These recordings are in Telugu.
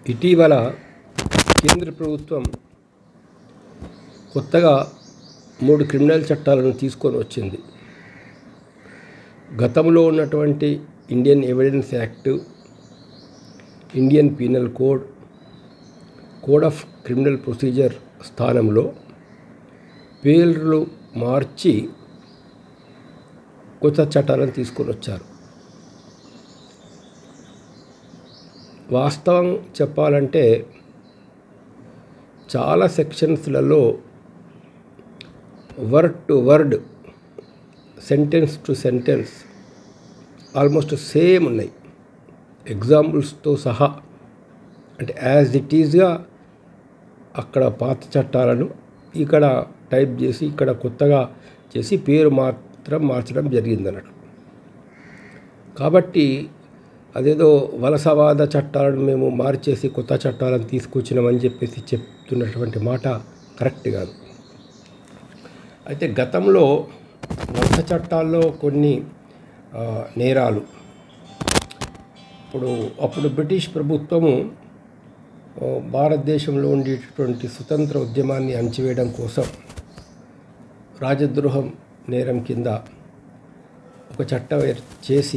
ఇటీవల కేంద్ర ప్రభుత్వం కొత్తగా 3 క్రిమినల్ చట్టాలను తీసుకొని వచ్చింది. గతంలో ఉన్నటువంటి Indian Evidence Act, Indian Penal Code, Code of Criminal Procedure స్థానంలో పేర్లు మార్చి కొత్త చట్టాలను తీసుకొని వచ్చారు. వాస్తవం చెప్పాలంటే చాలా సెక్షన్స్లలో word to word, sentence to sentence almost same ఉన్నాయి, ఎగ్జాంపుల్స్తో సహా. అంటే యాజ్ ఇట్ ఈజ్గా అక్కడ పాత చట్టాలను ఇక్కడ టైప్ చేసి ఇక్కడ కొత్తగా చేసి పేరు మాత్రం మార్చడం జరిగిందన్నట్టు. కాబట్టి అదేదో వలసవాద చట్టాలను మేము మార్చేసి కొత్త చట్టాలను తీసుకొచ్చినామని చెప్పేసి చెప్తున్నటువంటి మాట కరెక్ట్ కాదు. అయితే గతంలో వలస చట్టాల్లో కొన్ని నేరాలు అప్పుడు బ్రిటిష్ ప్రభుత్వము భారతదేశంలో ఉండేటటువంటి స్వతంత్ర ఉద్యమాన్ని అణచివేయడం కోసం రాజద్రోహం నేరం కింద ఒక చట్టం చేసి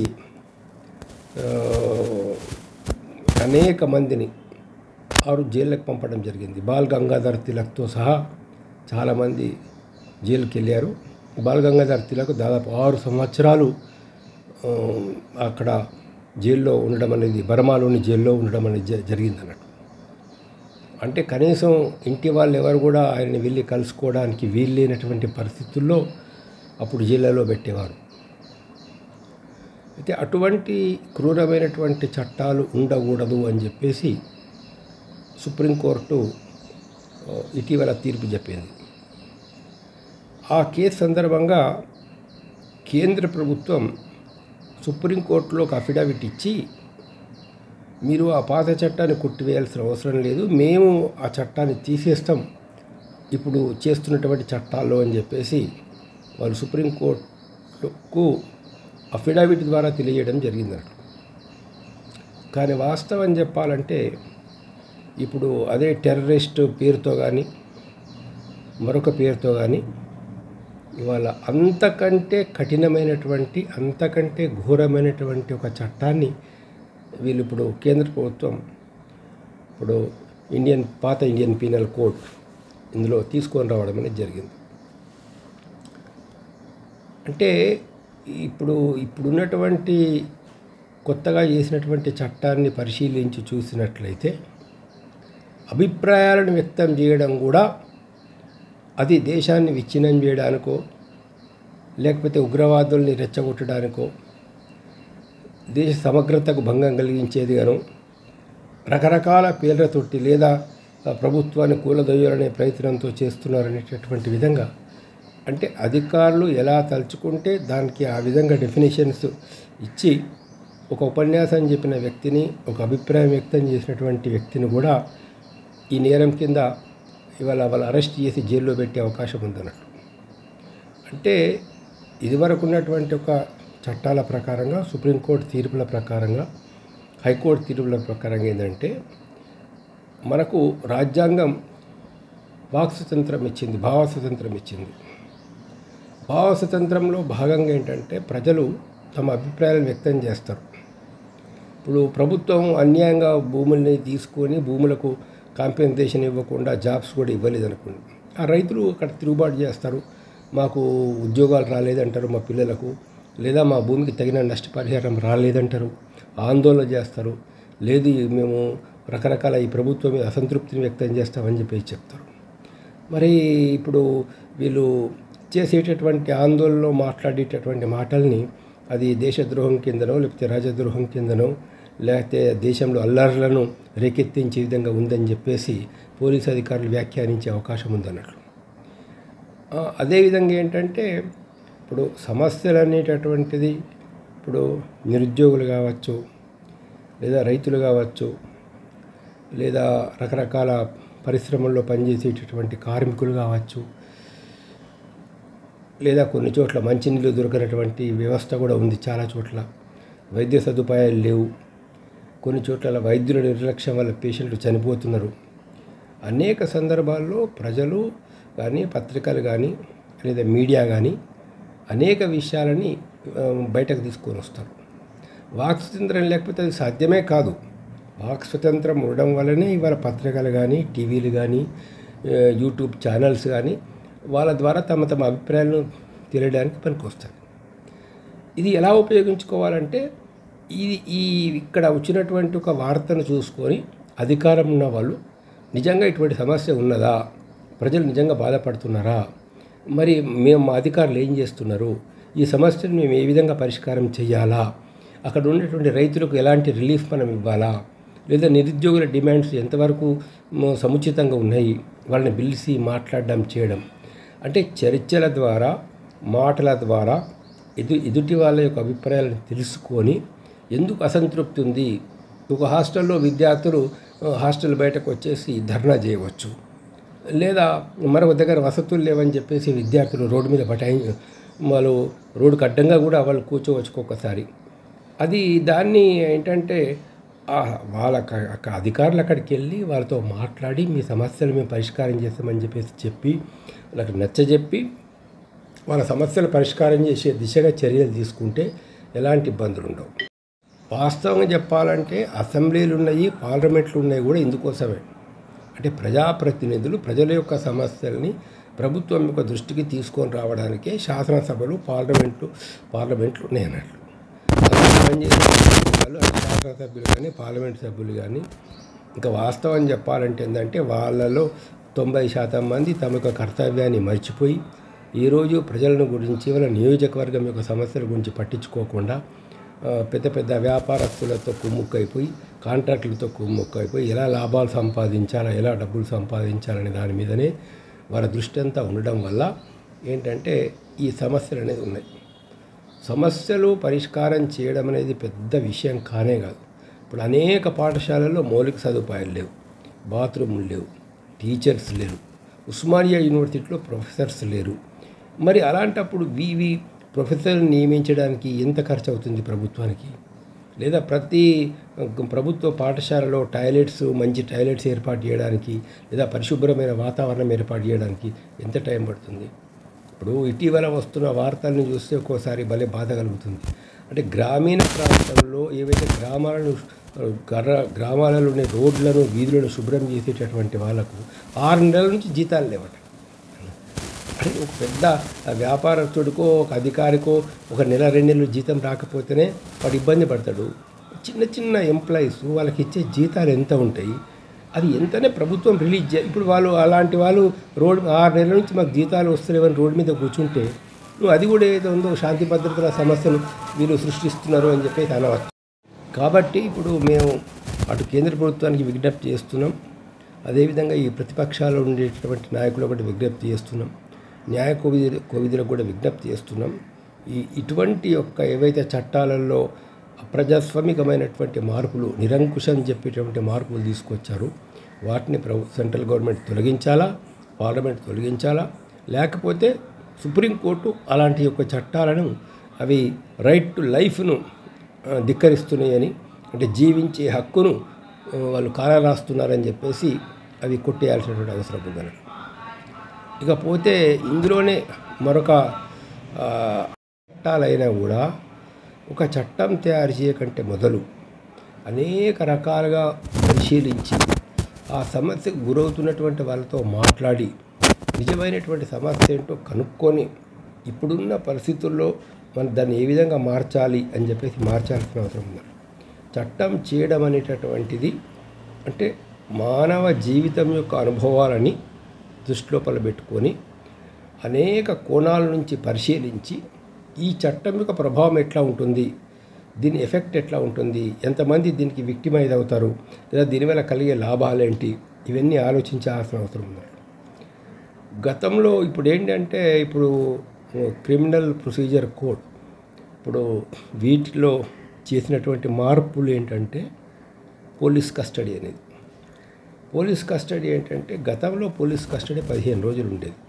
అనేక మందిని జైళ్ళకి పంపడం జరిగింది. బాల్ గంగాధర్ తిలక్తో సహా చాలామంది జైలుకి వెళ్ళారు. బాల్ గంగాధర్ తిలక్ దాదాపు 6 సంవత్సరాలు అక్కడ జైల్లో ఉండడం అనేది, బర్మాలోని జైల్లో ఉండడం అనేది జరిగిందన్నట్టు. అంటే కనీసం ఇంటి వాళ్ళు ఎవరు కూడా ఆయన్ని వెళ్ళి కలుసుకోవడానికి వీల్లేనటువంటి పరిస్థితుల్లో అప్పుడు జైళ్ళలో పెట్టేవారు. అయితే అటువంటి క్రూరమైనటువంటి చట్టాలు ఉండకూడదు అని చెప్పేసి సుప్రీంకోర్టు ఇటీవల తీర్పు చెప్పింది. ఆ కేసు సందర్భంగా కేంద్ర ప్రభుత్వం సుప్రీంకోర్టులో ఒక అఫిడవిట్ ఇచ్చి, మీరు ఆ పాత చట్టాన్ని కొట్టివేయాల్సిన అవసరం లేదు, మేము ఆ చట్టాన్ని తీసేస్తాం ఇప్పుడు చేస్తున్నటువంటి చట్టాల్లో అని చెప్పేసి వాళ్ళు సుప్రీంకోర్టుకు అఫిడవిట్ ద్వారా తెలియజేయడం జరిగిందన్నట్టు. కానీ వాస్తవం చెప్పాలంటే ఇప్పుడు అదే టెర్రరిస్ట్ పేరుతో కానీ మరొక పేరుతో కానీ ఇవాళ అంతకంటే కఠినమైనటువంటి, అంతకంటే ఘోరమైనటువంటి ఒక చట్టాన్ని వీళ్ళు ఇప్పుడు కేంద్ర ప్రభుత్వం పాత ఇండియన్ పీనల్ కోడ్ ఇందులో తీసుకొని రావడం అనేది జరిగింది. అంటే ఇప్పుడున్నటువంటి కొత్తగా చేసినటువంటి చట్టాన్ని పరిశీలించి చూసినట్లయితే అభిప్రాయాలను వ్యక్తం చేయడం కూడా అది దేశాన్ని విచ్ఛిన్నం చేయడానికో, లేకపోతే ఉగ్రవాదుల్ని రెచ్చగొట్టడానికో, దేశ సమగ్రతకు భంగం కలిగించేది గాను రకరకాల పేర్లతోటి లేదా ప్రభుత్వాన్ని కూలదొయ్యాలనే ప్రయత్నంతో చేస్తున్నారనేటటువంటి విధంగా, అంటే అధికారులు ఎలా తలుచుకుంటే దానికి ఆ విధంగా డెఫినేషన్స్ ఇచ్చి ఒక ఉపన్యాసం చెప్పిన వ్యక్తిని, ఒక అభిప్రాయం వ్యక్తం చేసినటువంటి వ్యక్తిని కూడా ఈ నేరం కింద ఇవాళ వాళ్ళు అరెస్ట్ చేసి జైల్లో పెట్టే అవకాశం ఉందన్నట్టు. అంటే ఇదివరకు ఉన్నటువంటి ఒక చట్టాల ప్రకారంగా, సుప్రీంకోర్టు తీర్పుల ప్రకారంగా, హైకోర్టు తీర్పుల ప్రకారంగా ఏంటంటే మనకు రాజ్యాంగం వాక్ స్వతంత్రం ఇచ్చింది, భావ స్వతంత్రం ఇచ్చింది. భావ స్వతంత్రంలో భాగంగా ఏంటంటే ప్రజలు తమ అభిప్రాయాలను వ్యక్తం చేస్తారు. ఇప్పుడు ప్రభుత్వం అన్యాయంగా భూముల్ని తీసుకొని భూములకు కాంపెన్సేషన్ ఇవ్వకుండా జాబ్స్ కూడా ఇవ్వలేదనుకోండి, ఆ రైతులు అక్కడ తిరుగుబాటు చేస్తారు. మాకు ఉద్యోగాలు రాలేదంటారు మా పిల్లలకు, లేదా మా భూమికి తగిన నష్టపరిహారం రాలేదంటారు, ఆందోళన చేస్తారు. లేదు మేము రకరకాల ఈ ప్రభుత్వం మీద అసంతృప్తిని వ్యక్తం చేస్తామని చెప్పి చెప్తారు. మరి ఇప్పుడు వీళ్ళు చేసేటటువంటి ఆందోళనలో మాట్లాడేటటువంటి మాటల్ని అది దేశద్రోహం కిందనో, లేకపోతే రాజద్రోహం కిందనో, లేకపోతే దేశంలో అల్లర్లను రేకెత్తించే విధంగా ఉందని చెప్పేసి పోలీసు అధికారులు వ్యాఖ్యానించే అవకాశం ఉందన్నట్లు. అదేవిధంగా ఏంటంటే ఇప్పుడు సమస్యలు అనేటటువంటిది ఇప్పుడు నిరుద్యోగులు కావచ్చు, లేదా రైతులు కావచ్చు, లేదా రకరకాల పరిశ్రమల్లో పనిచేసేటటువంటి కార్మికులు కావచ్చు, లేదా కొన్ని చోట్ల మంచినీళ్ళు దొరకనటువంటి వ్యవస్థ కూడా ఉంది, చాలా చోట్ల వైద్య సదుపాయాలు లేవు, కొన్ని చోట్ల వైద్యుల నిర్లక్ష్యం వల్ల పేషెంట్లు చనిపోతున్నారు. అనేక సందర్భాల్లో ప్రజలు కానీ, పత్రికలు కానీ, లేదా మీడియా కానీ అనేక విషయాలని బయటకు తీసుకొని వస్తారు. వాక్ స్వతంత్రం లేకపోతే అది సాధ్యమే కాదు. వాక్ స్వతంత్రం ఉండడం వల్లనే ఇవాళ పత్రికలు కానీ, టీవీలు కానీ, యూట్యూబ్ ఛానల్స్ కానీ వాళ్ళ ద్వారా తమ అభిప్రాయాలను తెలియడానికి పనికొస్తుంది. ఇది ఎలా ఉపయోగించుకోవాలంటే ఈ ఇక్కడ వచ్చినటువంటి ఒక వార్తను చూసుకొని అధికారం ఉన్న వాళ్ళు నిజంగా ఇటువంటి సమస్య ఉన్నదా, ప్రజలు నిజంగా బాధపడుతున్నారా, మరి మా అధికారులు ఏం చేస్తున్నారు, ఈ సమస్యను మేము ఏ విధంగా పరిష్కారం చేయాలా, అక్కడ ఉన్నటువంటి రైతులకు ఎలాంటి రిలీఫ్ మనం ఇవ్వాలా, లేదా నిరుద్యోగుల డిమాండ్స్ ఎంతవరకు సముచితంగా ఉన్నాయి, వాళ్ళని పిలిచి మాట్లాడడం చేయడం. అంటే చర్చల ద్వారా, మాటల ద్వారా ఎదుటి వాళ్ళ యొక్క అభిప్రాయాలను తెలుసుకొని ఎందుకు అసంతృప్తి ఉంది. ఒక హాస్టల్లో విద్యార్థులు హాస్టల్ బయటకు వచ్చేసి ధర్నా చేయవచ్చు, లేదా మరొక దగ్గర వసతులు లేవని చెప్పేసి విద్యార్థులు రోడ్డు మీద వాళ్ళు రోడ్డుకు అడ్డంగా కూడా వాళ్ళు కూర్చోవచ్చు ఒక్కొక్కసారి. అది దాన్ని ఏంటంటే వాళ్ళ అధికారులు అక్కడికి వెళ్ళి వాళ్ళతో మాట్లాడి మీ సమస్యలు మేము పరిష్కారం చేస్తామని చెప్పి వాళ్ళకి నచ్చజెప్పి వాళ్ళ సమస్యలు పరిష్కారం చేసే దిశగా చర్యలు తీసుకుంటే ఎలాంటి ఇబ్బందులు ఉండవు. వాస్తవంగా చెప్పాలంటే అసెంబ్లీలు ఉన్నాయి, పార్లమెంట్లు ఉన్నాయి కూడా ఇందుకోసమే. అంటే ప్రజాప్రతినిధులు ప్రజల యొక్క సమస్యల్ని ప్రభుత్వం యొక్క దృష్టికి తీసుకొని రావడానికే శాసనసభలు, పార్లమెంట్లు ఉన్నాయి అన్నట్లు. పనిచేసే శాసనసభ్యులు కానీ, పార్లమెంట్ సభ్యులు కానీ ఇంకా వాస్తవం చెప్పాలంటే ఏంటంటే వాళ్ళలో 90% మంది తమ యొక్క కర్తవ్యాన్ని మర్చిపోయి ఈరోజు ప్రజలను గురించి వాళ్ళ నియోజకవర్గం యొక్క సమస్యల గురించి పట్టించుకోకుండా పెద్ద వ్యాపారస్తులతో కుమ్ముక్కైపోయి, కాంట్రాక్టులతో కుమ్ముక్కైపోయి ఎలా లాభాలు సంపాదించాలా, ఎలా డబ్బులు సంపాదించాలనే దాని మీదనే వాళ్ళ దృష్టి అంతా ఉండడం వల్ల ఏంటంటే ఈ సమస్యలు అనేది ఉన్నాయి. సమస్యలు పరిష్కారం చేయడం అనేది పెద్ద విషయం కానే కాదు. ఇప్పుడు అనేక పాఠశాలల్లో మౌలిక సదుపాయాలు లేవు, బాత్రూములు లేవు, టీచర్స్ లేరు, ఉస్మానియా యూనివర్సిటీలో ప్రొఫెసర్స్ లేరు. మరి అలాంటప్పుడు ప్రొఫెసర్లు నియమించడానికి ఎంత ఖర్చు అవుతుంది ప్రభుత్వానికి? లేదా ప్రతి ప్రభుత్వ పాఠశాలలో మంచి టాయిలెట్స్ ఏర్పాటు చేయడానికి, లేదా పరిశుభ్రమైన వాతావరణం ఏర్పాటు చేయడానికి ఎంత టైం పడుతుంది? ఇప్పుడు ఇటీవల వస్తున్న వార్తలను చూస్తే ఒక్కోసారి భలే బాధ కలుగుతుంది. అంటే గ్రామీణ ప్రాంతంలో ఏవైతే గ్రామాలలోని రోడ్లను, వీధులను శుభ్రం చేసేటటువంటి వాళ్ళకు 6 నెలల నుంచి జీతాలు లేవట. అంటే ఒక పెద్ద వ్యాపారస్తుడికో, ఒక అధికారికో ఒక నెల 2 నెలలు జీతం రాకపోతేనే వాడు ఇబ్బంది పడతాడు. చిన్న ఎంప్లాయీస్ వాళ్ళకి ఇచ్చే జీతాలు ఎంత ఉంటాయి? అది ఎంతనే ప్రభుత్వం రిలీజ్ ఇప్పుడు అలాంటి వాళ్ళు 6 నెలల నుంచి మాకు జీతాలు వస్తలేవని రోడ్డు మీద కూర్చుంటే అది కూడా ఏదో ఉందో శాంతి భద్రతల సమస్యను వీళ్ళు సృష్టిస్తున్నారు అని చెప్పేసి అనవచ్చు. కాబట్టి ఇప్పుడు మేము అటు కేంద్ర ప్రభుత్వానికి విజ్ఞప్తి చేస్తున్నాం, అదేవిధంగా ఈ ప్రతిపక్షాలు ఉండేటటువంటి నాయకులు ఒకటి విజ్ఞప్తి చేస్తున్నాం, న్యాయ కోవిధులకు కూడా విజ్ఞప్తి చేస్తున్నాం. ఇటువంటి యొక్క ఏవైతే చట్టాలలో అప్రజాస్వామికమైనటువంటి మార్పులు, నిరంకుశం చెప్పేటువంటి మార్పులు తీసుకొచ్చారు వాటిని సెంట్రల్ గవర్నమెంట్ తొలగించాలా, పార్లమెంట్ తొలగించాలా, లేకపోతే సుప్రీంకోర్టు అలాంటి యొక్క చట్టాలను అవి రైట్ టు లైఫ్ను ధిక్కరిస్తున్నాయని, అంటే జీవించే హక్కును వాళ్ళు కాలరాస్తున్నారని చెప్పేసి అవి కొట్టేయాల్సినటువంటి అవసరం ఉందని. ఇకపోతే ఇందులోనే మరొక చట్టాలైనా కూడా ఒక చట్టం తయారు చేయకంటే మొదలు అనేక రకాలుగా పరిశీలించి ఆ సమస్యకు గురవుతున్నటువంటి వాళ్ళతో మాట్లాడి నిజమైనటువంటి సమస్య ఏంటో కనుక్కొని ఇప్పుడున్న పరిస్థితుల్లో మనం దాన్ని ఏ విధంగా మార్చాలి అని చెప్పేసి మార్చాల్సిన అవసరం ఉంది. చట్టం చేయడం అనేటటువంటిది అంటే మానవ జీవితం యొక్క అనుభవాలని దృష్టిలోపల పెట్టుకొని అనేక కోణాల నుంచి పరిశీలించి ఈ చట్టం యొక్క ప్రభావం ఎట్లా ఉంటుంది, దీని ఎఫెక్ట్ ఎట్లా ఉంటుంది, ఎంతమంది దీనికి విక్టిమైజ్ అవుతారు, లేదా దీనివల్ల కలిగే లాభాలేంటి, ఇవన్నీ ఆలోచించాల్సిన అవసరం ఉంది. గతంలో ఇప్పుడు ఏంటంటే ఇప్పుడు క్రిమినల్ ప్రొసీజర్ కోడ్ ఇప్పుడు వీటిలో చేసినటువంటి మార్పులు ఏంటంటే పోలీస్ కస్టడీ అనేది. పోలీస్ కస్టడీ ఏంటంటే గతంలో పోలీస్ కస్టడీ 15 రోజులు ఉండేది.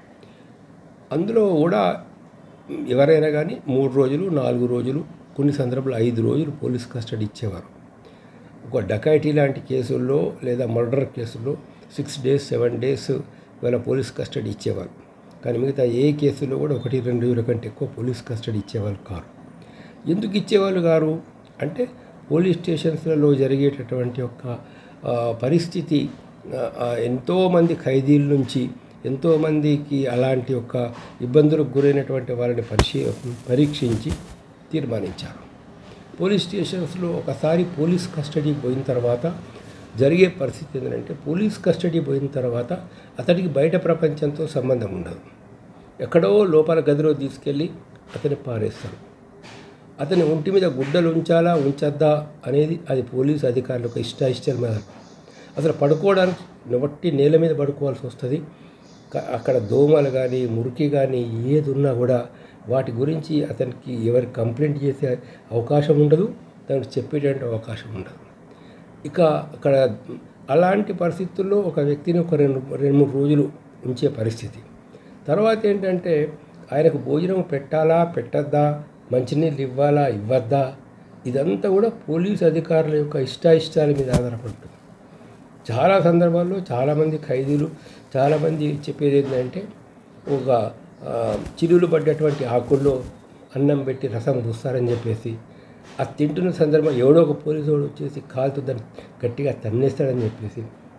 అందులో కూడా ఎవరైనా కానీ 3 రోజులు, 4 రోజులు, కొన్ని సందర్భాలు 5 రోజులు పోలీస్ కస్టడీ ఇచ్చేవారు. ఒక డకాయిటీ లాంటి కేసుల్లో లేదా మర్డర్ కేసుల్లో 6 days 7 days వాళ్ళ పోలీస్ కస్టడీ ఇచ్చేవారు. కానీ మిగతా ఏ కేసులో కూడా 1-2 రోజుల కంటే ఎక్కువ పోలీస్ కస్టడీ ఇచ్చేవాళ్ళు కారు. ఎందుకు ఇచ్చేవాళ్ళు గారు అంటే పోలీస్ స్టేషన్స్లలో జరిగేటటువంటి యొక్క పరిస్థితి ఎంతోమంది ఖైదీల నుంచి ఎంతోమందికి అలాంటి యొక్క ఇబ్బందులకు గురైనటువంటి వాళ్ళని పరీక్షించి తీర్మానించారు. పోలీస్ స్టేషన్స్లో ఒకసారి పోలీస్ కస్టడీకి పోయిన తర్వాత జరిగే పరిస్థితి ఏంటంటే పోలీస్ కస్టడీ పోయిన తర్వాత అతడికి బయట ప్రపంచంతో సంబంధం ఉండదు. ఎక్కడో లోపల గదిలో తీసుకెళ్ళి అతన్ని పారేస్తారు. అతని ఒంటి మీద గుడ్డలు ఉంచాలా ఉంచద్దా అనేది అది పోలీసు అధికారులకు ఇష్టాయిష్టాల మీద. అసలు పడుకోవడానికి వట్టి నేల మీద పడుకోవాల్సి వస్తుంది. అక్కడ దోమలు కానీ మురికి కానీ ఏది ఉన్నా కూడా వాటి గురించి అతనికి ఎవరికి కంప్లైంట్ చేసే అవకాశం ఉండదు, దానికి చెప్పేటువంటి అవకాశం ఉండదు. ఇక అక్కడ అలాంటి పరిస్థితుల్లో ఒక వ్యక్తిని ఒక 2-3 రోజులు ఉంచే పరిస్థితి. తర్వాత ఏంటంటే ఆయనకు భోజనం పెట్టాలా పెట్టద్దా, మంచినీళ్ళు ఇవ్వాలా ఇవ్వద్దా, ఇదంతా కూడా పోలీసు అధికారుల యొక్క ఇష్టాయిష్టాల మీద ఆధారపడుతుంది. చాలా సందర్భాల్లో చాలామంది ఖైదీలు చాలామంది చెప్పేది ఏంటంటే ఒక చిలులు పడ్డటువంటి ఆకుల్లో అన్నం పెట్టి రసం పూస్తారని చెప్పేసి అది తింటున్న సందర్భం ఎవడో ఒక పోలీసు వాడు వచ్చేసి కాలుతో దాన్ని గట్టిగా తన్నేస్తాడని చెప్పేసి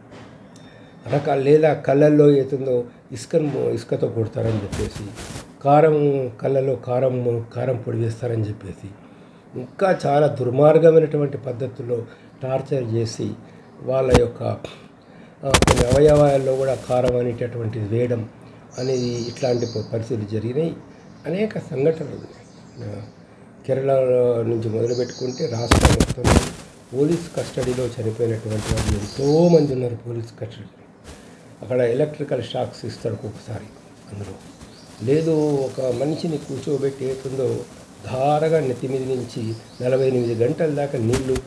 లేదా కళ్ళల్లో ఏతుందో ఇసుకతో కొడతారని చెప్పేసి కళ్ళలో కారం పొడి వేస్తారని చెప్పేసి ఇంకా చాలా దుర్మార్గమైనటువంటి పద్ధతుల్లో టార్చర్ చేసి వాళ్ళ యొక్క కొన్ని అవయవాల్లో కూడా కారం అనేటటువంటిది వేయడం అనేది ఇట్లాంటి పరిస్థితులు జరిగినాయి. అనేక సంఘటనలు ఉన్నాయి. కేరళ నుంచి మొదలుపెట్టుకుంటే రాష్ట్రం మొత్తం పోలీస్ కస్టడీలో చనిపోయినటువంటి వాళ్ళు ఎంతోమంది ఉన్నారు. పోలీస్ కస్టడీ అక్కడ ఎలక్ట్రికల్ షాక్స్ ఇస్తారు ఒక్కొక్కసారి. అందులో లేదు ఒక మనిషిని కూర్చోబెట్టి ఏతుందో ధారగా నెత్తి మీద నుంచి 48 గంటల దాకా నీళ్లు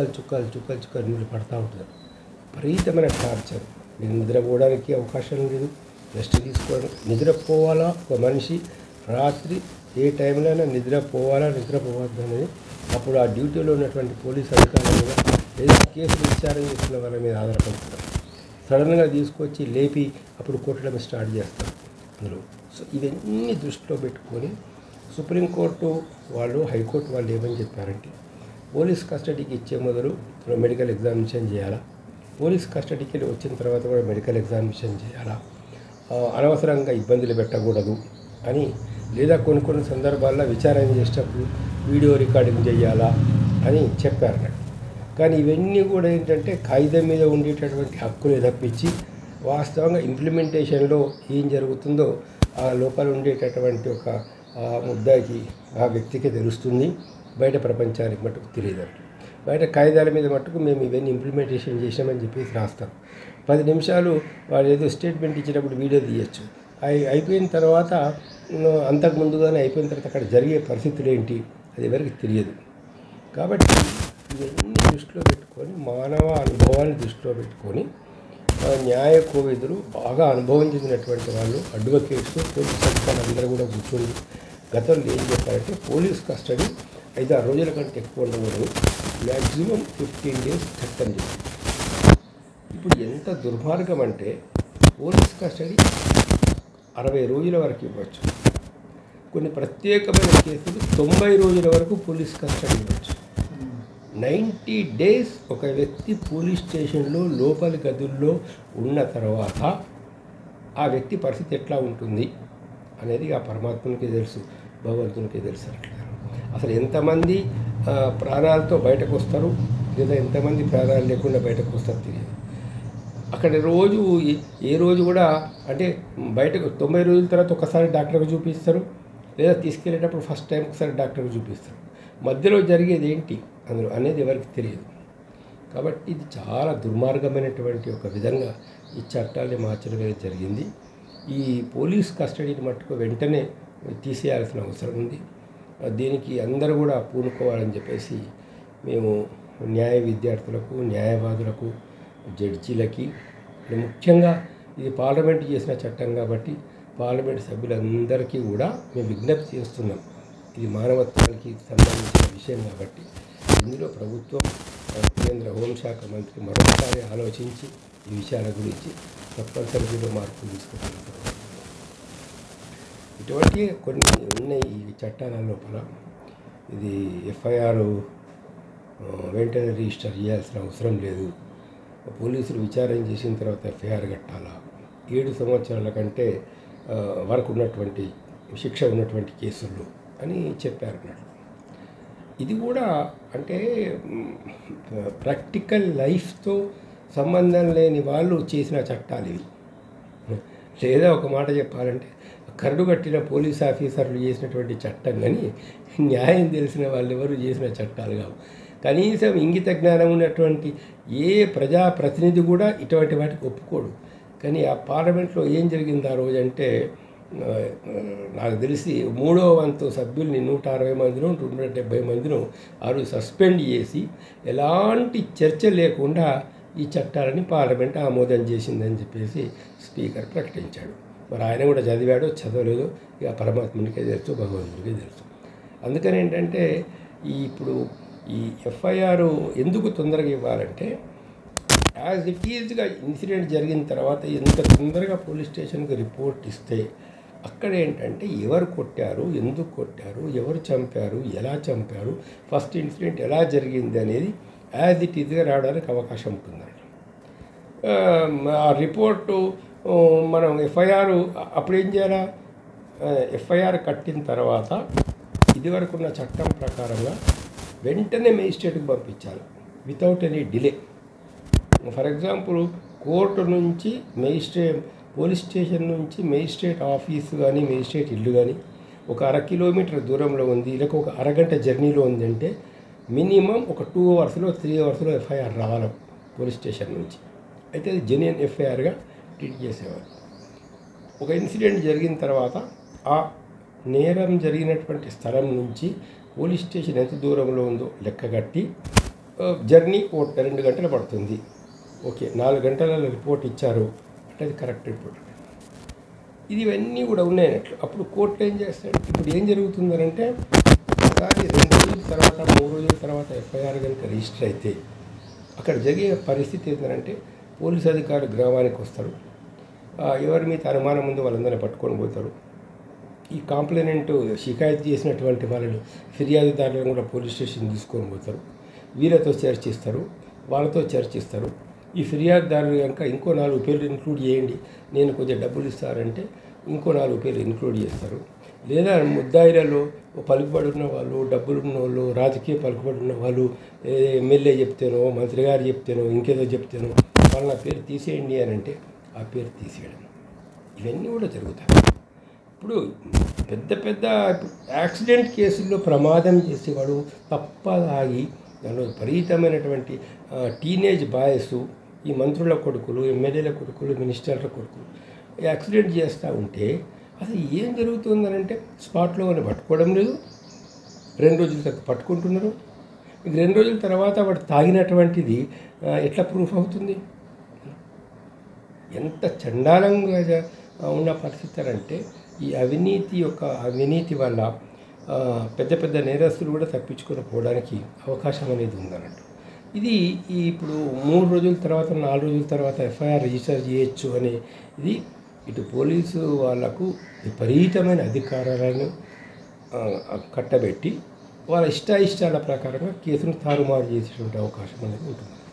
చుక్కలు నీళ్ళు పడతా ఉంటుంది. విపరీతమైన టార్చర్. నేను నిద్రపోవడానికి అవకాశం లేదు, రెస్ట్ తీసుకోవడం. నిద్రపోవాలా ఒక మనిషి రాత్రి ఏ టైంలోనైనా నిద్రపోవద్దు అనేది అప్పుడు ఆ డ్యూటీలో ఉన్నటువంటి పోలీస్ అధికారుల మీద లేదా కేసులు విచారణ చేస్తున్న వాళ్ళ మీద ఆధారపడుతున్నారు. సడన్గా తీసుకొచ్చి లేపి అప్పుడు కొట్టడం స్టార్ట్ చేస్తారు అందులో. సో ఇవన్నీ దృష్టిలో పెట్టుకొని సుప్రీంకోర్టు వాళ్ళు హైకోర్టు వాళ్ళు ఏమని చెప్పారంటే పోలీస్ కస్టడీకి ఇచ్చే మొదలు మెడికల్ ఎగ్జామినేషన్ చేయాలా, పోలీస్ కస్టడీకి వచ్చిన తర్వాత కూడా మెడికల్ ఎగ్జామినేషన్ చేయాలా, అనవసరంగా ఇబ్బందులు పెట్టకూడదు అని, లేదా కొన్ని సందర్భాల్లో విచారణ చేసేటప్పుడు వీడియో రికార్డింగ్ చేయాలా అని చెప్పారు. కానీ ఇవన్నీ కూడా ఏంటంటే కాగితం మీద ఉండేటటువంటి హక్కులు తప్పించి వాస్తవంగా ఇంప్లిమెంటేషన్లో ఏం జరుగుతుందో ఆ లోపల ఉండేటటువంటి ఒక ముద్దాయికి ఆ వ్యక్తికి తెలుస్తుంది. బయట ప్రపంచానికి మట్టుకు తెలియదంట. బయట కాగితాల మీద మట్టుకు మేము ఇవన్నీ ఇంప్లిమెంటేషన్ చేసామని చెప్పేసి రాస్తాం. 10 నిమిషాలు వాళ్ళు ఏదో స్టేట్మెంట్ ఇచ్చినప్పుడు వీడియో తీయచ్చు. అయిపోయిన తర్వాత అంతకు ముందుగానే అయిపోయిన తర్వాత అక్కడ జరిగే పరిస్థితులు ఏంటి అది ఎవరికి తెలియదు. కాబట్టి ఇవన్నీ దృష్టిలో పెట్టుకొని మానవ అనుభవాన్ని దృష్టిలో పెట్టుకొని న్యాయ కోవిదులు బాగా అనుభవం చెందినటువంటి వాళ్ళు అడ్వకేట్స్ పోలీస్ అధికారులు అందరూ కూడా కూర్చొని గతంలో ఏం చెప్పారంటే పోలీస్ కస్టడీ 5-6 రోజుల కంటే ఎక్కువ ఉండకూడదు, మ్యాక్సిమం 15 days చట్టం చెప్పి. ఇప్పుడు ఎంత దుర్మార్గం అంటే పోలీస్ కస్టడీ 60 రోజుల వరకు ఇవ్వచ్చు. కొన్ని ప్రత్యేకమైన కేసులు 90 రోజుల వరకు పోలీస్ కస్టడీ ఇవ్వచ్చు. 90 days ఒక వ్యక్తి పోలీస్ స్టేషన్లో లోపలి గదుల్లో ఉన్న తర్వాత ఆ వ్యక్తి పరిస్థితి ఎట్లా ఉంటుంది అనేది ఆ పరమాత్మనికి తెలుసు, భగవంతునికి తెలుసు. అసలు ఎంతమంది ప్రాణాలతో బయటకు వస్తారు లేదా ఎంతమంది ప్రాణాలు లేకుండా బయటకు వస్తారు తెలియదు. అక్కడ ఏ రోజు కూడా అంటే బయటకు 90 రోజుల తర్వాత ఒకసారి డాక్టర్కి చూపిస్తారు, లేదా తీసుకెళ్ళేటప్పుడు ఫస్ట్ టైం ఒకసారి డాక్టర్కి చూపిస్తారు. మధ్యలో జరిగేది ఏంటి అందులో అనేది ఎవరికి తెలియదు. కాబట్టి ఇది చాలా దుర్మార్గమైనటువంటి ఒక విధంగా ఈ చట్టాన్ని మార్చడం జరిగింది. ఈ పోలీస్ కస్టడీని మట్టుకు వెంటనే తీసేయాల్సిన అవసరం ఉంది. దీనికి అందరూ కూడా పూనుకోవాలని చెప్పేసి మేము న్యాయ విద్యార్థులకు, న్యాయవాదులకు, జడ్జీలకి, ముఖ్యంగా ఇది పార్లమెంట్ చేసిన చట్టం కాబట్టి పార్లమెంట్ సభ్యులందరికీ కూడా మేము విజ్ఞప్తి చేస్తున్నాం. ఇది మానవత్వానికి సంబంధించిన విషయం కాబట్టి ఇందులో ప్రభుత్వం కేంద్ర హోంశాఖ మంత్రి మరొకసారి ఆలోచించి ఈ విషయాల గురించి తప్పనిసరిగా మార్పులు తీసుకుంటున్నారు. ఇటువంటి కొన్ని ఉన్నాయి ఈ చట్టాల లోపల. ఇది ఎఫ్ఐఆర్ వెంటనే రిజిస్టర్ చేయాల్సిన అవసరం లేదు, పోలీసులు విచారణ చేసిన తర్వాత ఎఫ్ఐఆర్ కట్టాలా, 7 సంవత్సరాల కంటే వరకు ఉన్నటువంటి శిక్ష ఉన్నటువంటి కేసులు అని చెప్పారు. ఇది కూడా అంటే ప్రాక్టికల్ లైఫ్తో సంబంధం లేని వాళ్ళు చేసిన చట్టాలు ఇవి. లేదా ఒక మాట చెప్పాలంటే కరడు కట్టిన పోలీస్ ఆఫీసర్లు చేసినటువంటి చట్టం కానీ న్యాయం తెలిసిన వాళ్ళు ఎవరు చేసిన చట్టాలు కావు. కనీసం ఇంగిత జ్ఞానం ఉన్నటువంటి ఏ ప్రజాప్రతినిధి కూడా ఇటువంటి వాటికి ఒప్పుకోడు. కానీ ఆ పార్లమెంట్లో ఏం జరిగింది ఆ రోజు అంటే, నాకు తెలిసి 3వ వంతు సభ్యుల్ని 160 మందినో 170 మందినో ఆరు సస్పెండ్ చేసి ఎలాంటి చర్చ లేకుండా ఈ చట్టాలని పార్లమెంట్ ఆమోదం చేసిందని చెప్పేసి స్పీకర్ ప్రకటించాడు. మరి ఆయన కూడా చదివాడో చదవలేదో ఇక పరమాత్మునికే తెలుసు, భగవంతునికే తెలుసు. అందుకని ఏంటంటే ఇప్పుడు ఈ ఎఫ్ఐఆర్ ఎందుకు తొందరగా ఇవ్వాలంటే, యాజ్ ఇట్ ఈజ్గా ఇన్సిడెంట్ జరిగిన తర్వాత ఎంత తొందరగా పోలీస్ స్టేషన్కి రిపోర్ట్ ఇస్తే అక్కడ ఏంటంటే ఎవరు కొట్టారు, ఎందుకు కొట్టారు, ఎవరు చంపారు, ఎలా చంపారు, ఫస్ట్ ఇన్సిడెంట్ ఎలా జరిగింది అనేది యాజ్ ఇట్ ఈజ్గా రావడానికి అవకాశం ఉంటుందండి. ఆ రిపోర్టు మనం ఎఫ్ఐఆర్ అప్పుడు ఏం చేయాలా, ఎఫ్ఐఆర్ కట్టిన తర్వాత ఇదివరకు ఉన్న చట్టం ప్రకారంగా వెంటనే మేజిస్ట్రేట్కి పంపించాలి without any delay. For example court నుంచి పోలీస్ స్టేషన్ నుంచి మేజిస్ట్రేట్ ఆఫీసు కానీ మేజిస్ట్రేట్ ఇల్లు కానీ ఒక 1/2 కిలోమీటర్ దూరంలో ఉంది, లేక ఒక అరగంట జర్నీలో ఉందంటే మినిమం ఒక 2 అవర్స్లో 3 అవర్స్లో ఎఫ్ఐఆర్ రావాలి పోలీస్ స్టేషన్ నుంచి. అయితే అది జెన్యూన్ ఎఫ్ఐఆర్గా ట్రీట్ చేసేవారు. ఒక ఇన్సిడెంట్ జరిగిన తర్వాత ఆ నేరం జరిగినటువంటి స్థలం నుంచి పోలీస్ స్టేషన్ ఎంత దూరంలో ఉందో లెక్కగట్టి జర్నీ 2 గంటలు పడుతుంది. ఓకే, 4 గంటలలో రిపోర్ట్ ఇచ్చారు అంటే అది కరెక్ట్ రిపోర్ట్. ఇవన్నీ కూడా ఉన్నాయన్నట్లు. అప్పుడు కోర్టు ఏం చేస్తాడు, ఇప్పుడు ఏం జరుగుతుందనంటే ఒకసారి 2 రోజుల తర్వాత 3 రోజుల తర్వాత ఎఫ్ఐఆర్ కనుక రిజిస్టర్ అయితే అక్కడ జరిగే పరిస్థితి ఏంటంటే పోలీసు అధికారులు గ్రామానికి వస్తారు, ఎవరి మీద అనుమానం ముందు వాళ్ళందరినీ పట్టుకొని పోతారు. ఈ కాంప్లైనెంట్ షికాయత్ చేసినటువంటి వాళ్ళని ఫిర్యాదుదారులను కూడా పోలీస్ స్టేషన్ తీసుకొని పోతారు, వీళ్ళతో చర్చిస్తారు, వాళ్ళతో చర్చిస్తారు. ఈ ఫిర్యాదుదారులు కనుక ఇంకో 4 పేర్లు ఇంక్లూడ్ చేయండి, నేను కొంచెం డబ్బులు ఇస్తారంటే ఇంకో 4 పేర్లు ఇంక్లూడ్ చేస్తారు. లేదా ముద్దాయిలలో పలుకుబడి ఉన్న వాళ్ళు, డబ్బులున్న వాళ్ళు, రాజకీయ పలుకుబడి ఉన్న వాళ్ళు, ఎమ్మెల్యే చెప్తేనో మంత్రి గారు చెప్తేనో ఇంకేదో చెప్తేనో వాళ్ళ పేరు తీసేయండి అని అంటే ఆ పేరు తీసేయడం, ఇవన్నీ కూడా జరుగుతాయి. ఇప్పుడు పెద్ద యాక్సిడెంట్ కేసుల్లో ప్రమాదం చేసేవాడు తప్పదాగి దానిలో విపరీతమైనటువంటి టీనేజ్ బాయ్స్, ఈ మంత్రుల కొడుకులు, ఎమ్మెల్యేల కొడుకులు, మినిస్టర్ల కొడుకులు యాక్సిడెంట్ చేస్తూ ఉంటే అసలు ఏం జరుగుతుందనంటే స్పాట్లో వాళ్ళని పట్టుకోవడం లేదు, 2 రోజుల తర్వాత పట్టుకుంటున్నారు. ఇంక 2 రోజుల తర్వాత వాడు తాగినటువంటిది ఎట్లా ప్రూఫ్ అవుతుంది? ఎంత చండాలంగా ఉన్న పరిస్థితి అంటే ఈ అవినీతి వల్ల పెద్ద నేరస్తులు కూడా తప్పించుకొని పోవడానికి అవకాశం అనేది ఉందన్నట్టు. ఇది ఇప్పుడు 3 రోజుల తర్వాత 4 రోజుల తర్వాత ఎఫ్ఐఆర్ రిజిస్టర్ చేయొచ్చు అనే ఇది ఇటు పోలీసు వాళ్లకు విపరీతమైన అధికారాలను కట్టబెట్టి వాళ్ళ ఇష్టాల ప్రకారంగా కేసును తారుమారు చేసేటువంటి అవకాశం అనేది ఉంటుంది.